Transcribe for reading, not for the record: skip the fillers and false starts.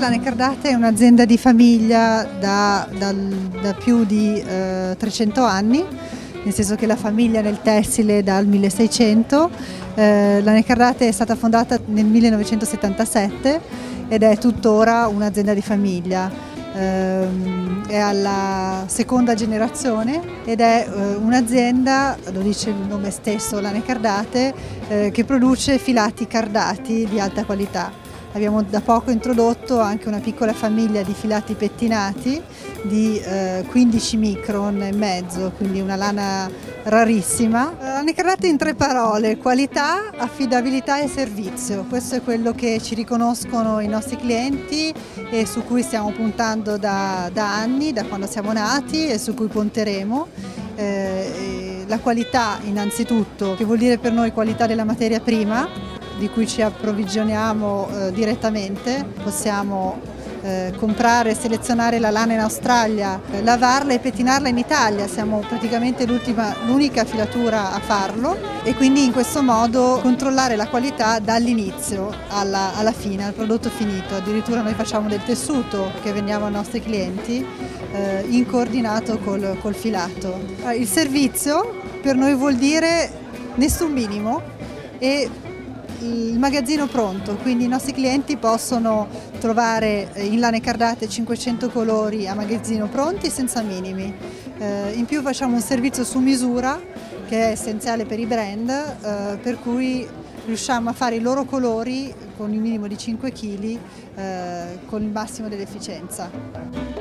Lane Cardate è un'azienda di famiglia da più di 300 anni, nel senso che la famiglia nel tessile è dal 1600. Lane Cardate è stata fondata nel 1977 ed è tuttora un'azienda di famiglia. È alla seconda generazione ed è un'azienda, lo dice il nome stesso, Lane Cardate, che produce filati cardati di alta qualità. Abbiamo da poco introdotto anche una piccola famiglia di filati pettinati di 15 micron e mezzo, quindi una lana rarissima. Lane Cardate in 3 parole: qualità, affidabilità e servizio. Questo è quello che ci riconoscono i nostri clienti e su cui stiamo puntando da anni, da quando siamo nati, e su cui punteremo. La qualità innanzitutto, che vuol dire per noi qualità della materia prima, di cui ci approvvigioniamo direttamente. Possiamo comprare e selezionare la lana in Australia, lavarla e pettinarla in Italia, siamo praticamente l'unica filatura a farlo, e quindi in questo modo controllare la qualità dall'inizio alla fine, al prodotto finito. Addirittura noi facciamo del tessuto che vendiamo ai nostri clienti in coordinato col filato. Il servizio per noi vuol dire nessun minimo e il magazzino pronto, quindi i nostri clienti possono trovare in Lane Cardate 500 colori a magazzino pronti senza minimi. In più facciamo un servizio su misura che è essenziale per i brand, per cui riusciamo a fare i loro colori con il minimo di 5 kg con il massimo dell'efficienza.